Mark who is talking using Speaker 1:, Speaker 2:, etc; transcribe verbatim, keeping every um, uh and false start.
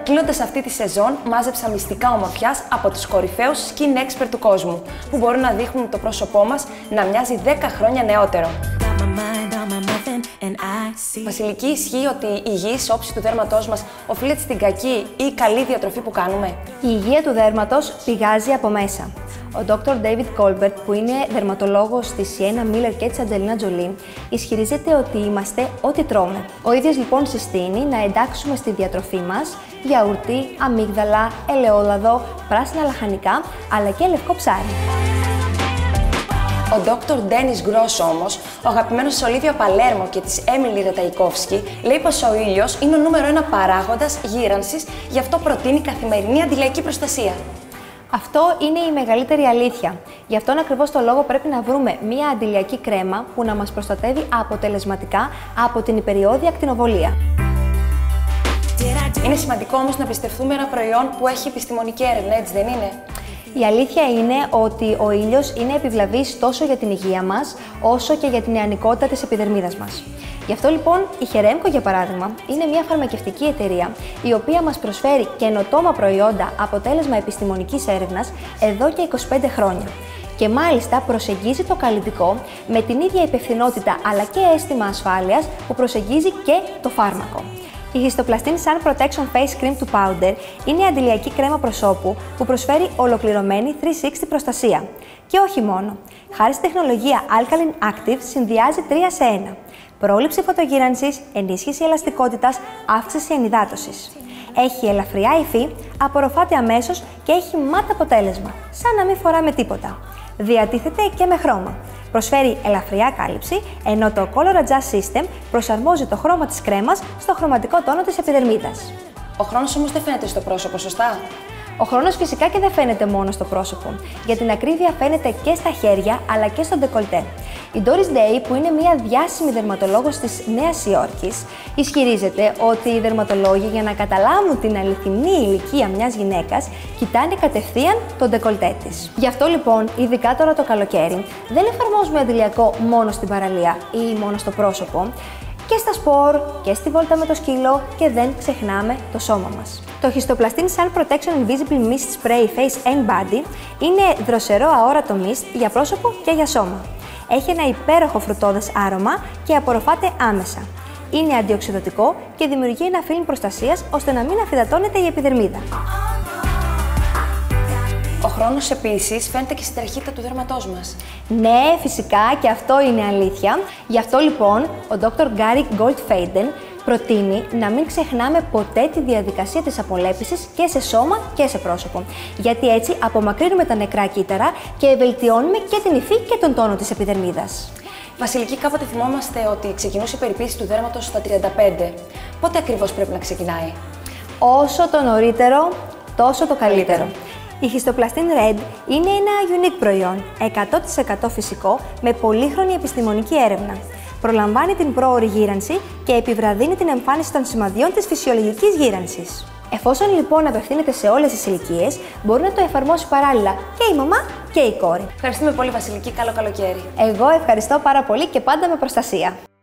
Speaker 1: κλείνοντας αυτή τη σεζόν, μάζεψα μυστικά ομορφιάς από τους κορυφαίους skin expert του κόσμου, που μπορούν να δείχνουν το πρόσωπό μας να μοιάζει δέκα χρόνια νεότερο. Βασιλική, ισχύει ότι η υγιής όψη του δέρματός μας οφείλεται στην κακή ή καλή διατροφή που κάνουμε?
Speaker 2: Η υγεία του δέρματος πηγάζει από μέσα. Ο ντόκτορ David Colbert, που είναι δερματολόγος της Sienna Miller και της Angelina Jolie, ισχυρίζεται ότι είμαστε ό,τι τρώμε. Ο ίδιος λοιπόν συστήνει να εντάξουμε στη διατροφή μας γιαούρτι, αμύγδαλα, ελαιόλαδο, πράσινα λαχανικά, αλλά και λευκό ψάρι.
Speaker 1: Ο ντόκτορ Dennis Gross όμως, ο αγαπημένος της Ολίβια Παλέρμο και της Emily Ratajkowski, λέει πως ο ήλιος είναι ο νούμερο ένα παράγοντας γύρανσης, γι' αυτό προτείνει καθημερινή αντιλιακή προστασία.
Speaker 2: Αυτό είναι η μεγαλύτερη αλήθεια. Γι' αυτόν ακριβώς το λόγο πρέπει να βρούμε μία αντιλιακή κρέμα που να μας προστατεύει αποτελεσματικά από την υπεριώδη ακτινοβολία.
Speaker 1: Είναι σημαντικό όμως να πιστευτούμε ένα προϊόν που έχει επιστημονική έρευνα, έτσι δεν είναι?
Speaker 2: Η αλήθεια είναι ότι ο ήλιος είναι επιβλαβής τόσο για την υγεία μας, όσο και για την νεανικότητα της επιδερμίδας μας. Γι' αυτό λοιπόν η Χερέμκο, για παράδειγμα, είναι μια φαρμακευτική εταιρεία η οποία μας προσφέρει καινοτόμα προϊόντα αποτέλεσμα επιστημονικής έρευνας εδώ και είκοσι πέντε χρόνια. Και μάλιστα προσεγγίζει το καλλιτικό με την ίδια υπευθυνότητα αλλά και αίσθημα ασφάλειας που προσεγγίζει και το φάρμακο. Η Histoplastin Sun Protection Face Cream του Powder είναι η αντιλιακή κρέμα προσώπου που προσφέρει ολοκληρωμένη τριακόσια εξήντα προστασία. Και όχι μόνο. Χάρη στη τεχνολογία Alkaline Active συνδυάζει τρία σε ένα. Πρόληψη φωτογύρανσης, ενίσχυση ελαστικότητας, αύξηση ενυδάτωσης. Έχει ελαφριά υφή, απορροφάται αμέσως και έχει μάτ αποτέλεσμα, σαν να μην φοράμε τίποτα. Διατίθεται και με χρώμα. Προσφέρει ελαφριά κάλυψη, ενώ το Color Adjust System προσαρμόζει το χρώμα της κρέμας στο χρωματικό τόνο της επιδερμίδας.
Speaker 1: Ο χρόνος όμως δεν φαίνεται στο πρόσωπο, σωστά?
Speaker 2: Ο χρόνος φυσικά και δεν φαίνεται μόνο στο πρόσωπο. Για την ακρίβεια φαίνεται και στα χέρια αλλά και στο ντεκολτέ. Η Doris Day, που είναι μια διάσημη δερματολόγος της Νέας Υόρκης, ισχυρίζεται ότι οι δερματολόγοι, για να καταλάβουν την αληθινή ηλικία μιας γυναίκας, κοιτάνε κατευθείαν το ντεκολτέ της. Γι' αυτό λοιπόν, ειδικά τώρα το καλοκαίρι, δεν εφαρμόζουμε αντιλιακό μόνο στην παραλία ή μόνο στο πρόσωπο, και στα σπορ και στη βόλτα με το σκύλο, και δεν ξεχνάμε το σώμα μας. Το Histoplastin Sun Protection Invisible Mist Spray Face and Body είναι δροσερό αόρατο mist για πρόσωπο και για σώμα. Έχει ένα υπέροχο φρουτώδες άρωμα και απορροφάται άμεσα. Είναι αντιοξυδωτικό και δημιουργεί ένα φιλμ προστασίας ώστε να μην αφυδατώνεται η επιδερμίδα.
Speaker 1: Ο χρόνος επίσης φαίνεται και στην τραχύτητα του δέρματός μας.
Speaker 2: Ναι, φυσικά, και αυτό είναι αλήθεια. Γι' αυτό λοιπόν ο ντόκτορ Gary Goldfaden προτείνει να μην ξεχνάμε ποτέ τη διαδικασία της απολέπισης και σε σώμα και σε πρόσωπο. Γιατί έτσι απομακρύνουμε τα νεκρά κύτταρα και βελτιώνουμε και την υφή και τον τόνο της επιδερμίδας.
Speaker 1: Βασιλική, κάποτε θυμόμαστε ότι ξεκινούσε η περιποίηση του δέρματος στα τριάντα πέντε. Πότε ακριβώς πρέπει να ξεκινάει?
Speaker 2: Όσο το νωρίτερο, τόσο το καλύτερο. Η Histoplastin Red είναι ένα unique προϊόν, εκατό τοις εκατό φυσικό, με πολύχρονη επιστημονική έρευνα. Προλαμβάνει την πρόωρη γύρανση και επιβραδύνει την εμφάνιση των σημαδιών της φυσιολογικής γύρανσης. Εφόσον λοιπόν απευθύνεται σε όλες τις ηλικίες, μπορεί να το εφαρμόσει παράλληλα και η μαμά και η κόρη.
Speaker 1: Ευχαριστούμε πολύ, Βασιλική. Καλό καλοκαίρι.
Speaker 2: Εγώ ευχαριστώ πάρα πολύ και πάντα με προστασία.